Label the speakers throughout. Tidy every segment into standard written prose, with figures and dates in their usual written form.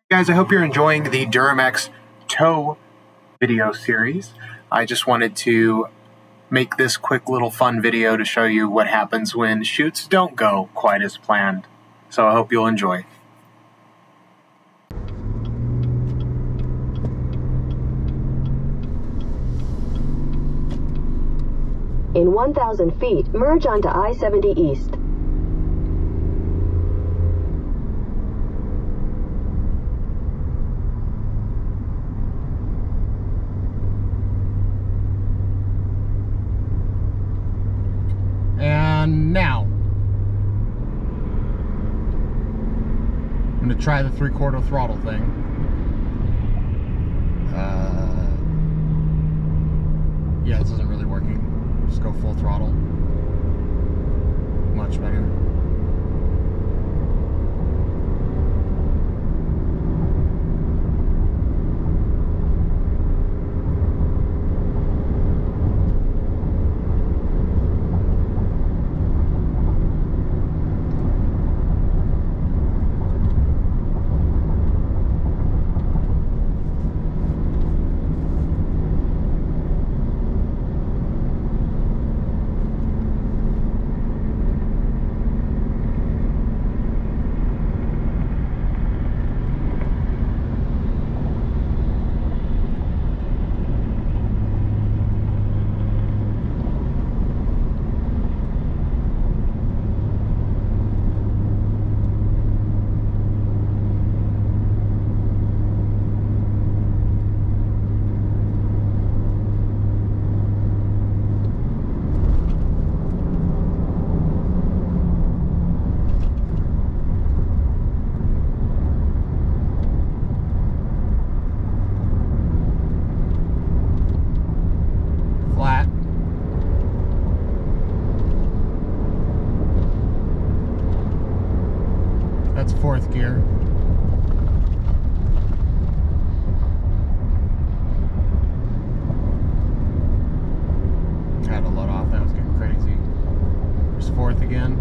Speaker 1: Guys, I hope you're enjoying the Duramax tow video series. I just wanted to make this quick little fun video to show you what happens when shoots don't go quite as planned. So I hope you'll enjoy.
Speaker 2: In 1,000 feet, merge onto I-70 East.
Speaker 3: And now I'm going to try the 3/4 throttle thing. Yeah, this isn't really working. Just go full throttle. Much better. That's 4th gear. I had to let off, that was getting crazy. There's 4th again.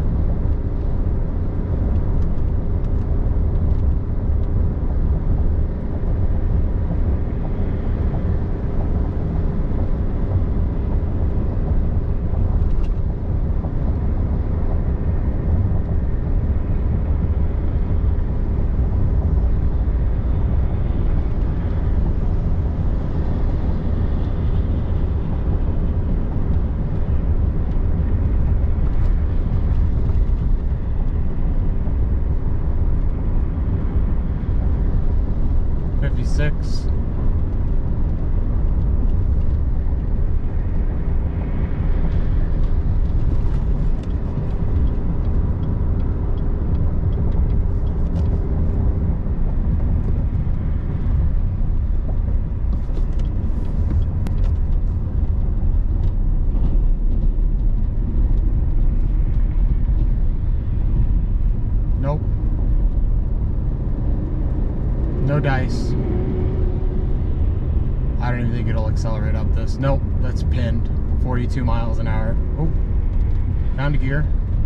Speaker 3: Six. Nope. No dice. I don't even think it'll accelerate up this. Nope, that's pinned. 42 miles an hour. Oh, found a gear.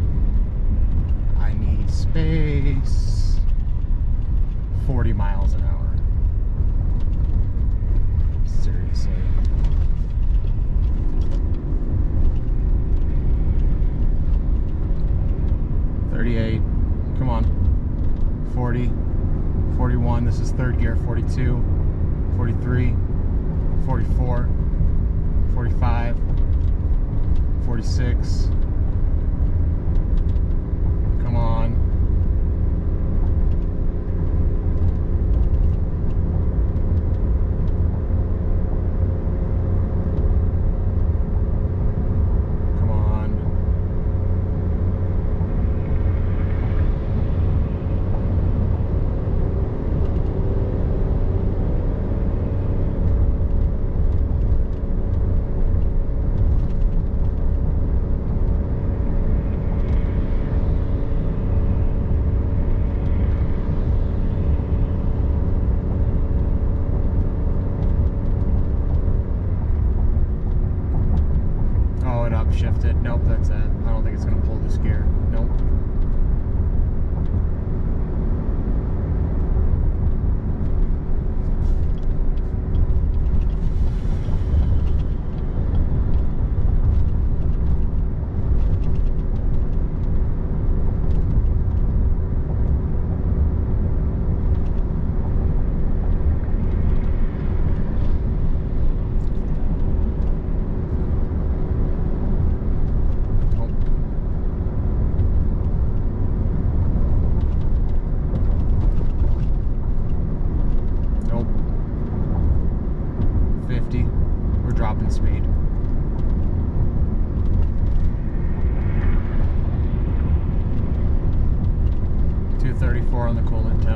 Speaker 3: I need space. 40 miles an hour. Seriously. Come on. 40. 41. This is 3rd gear. 42. 43. 44, 45, 46, come on. Come on. 234 on the coolant temp.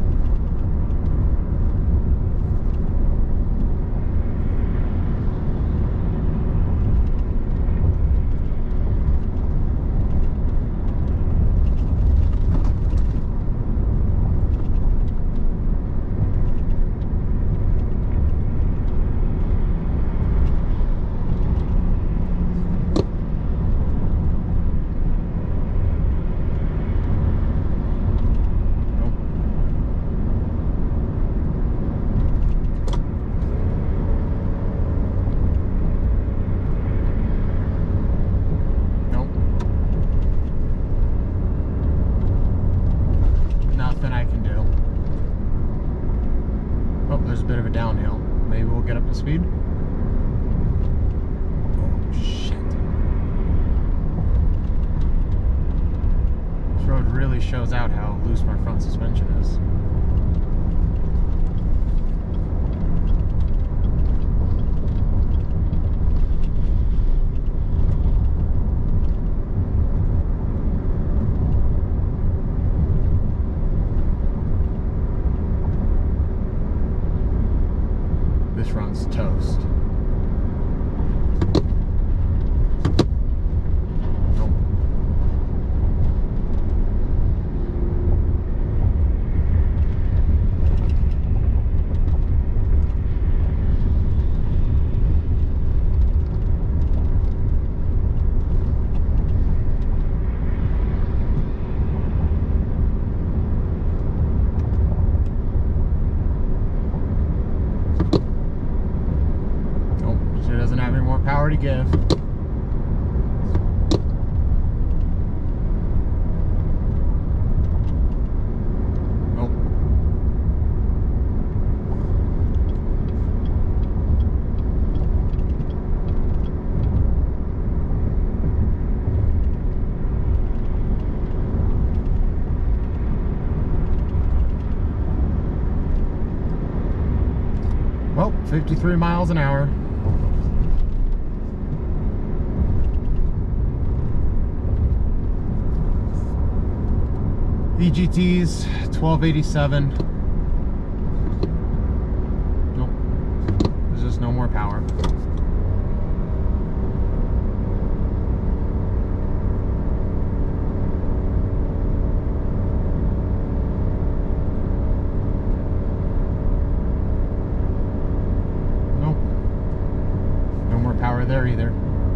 Speaker 3: Downhill. Maybe we'll get up to speed. Oh shit. This road really shows out how loose my front suspension is. This runs toast. Nope. Doesn't have any more power to give. Nope. Well, 53 miles an hour. EGT's 1287. Nope. There's just no more power. Nope. No more power there either.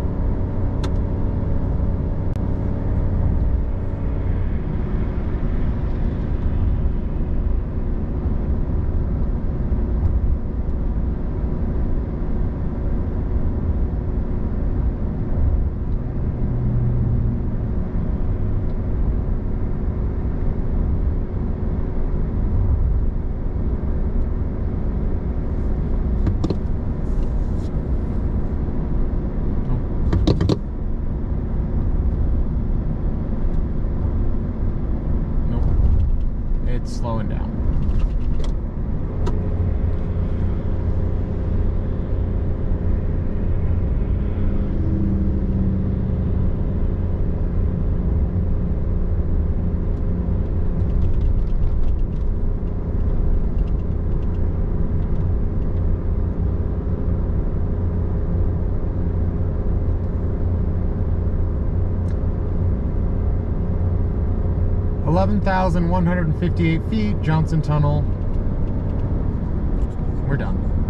Speaker 3: Slowing down. (11,158 feet, Johnson Tunnel. We're done.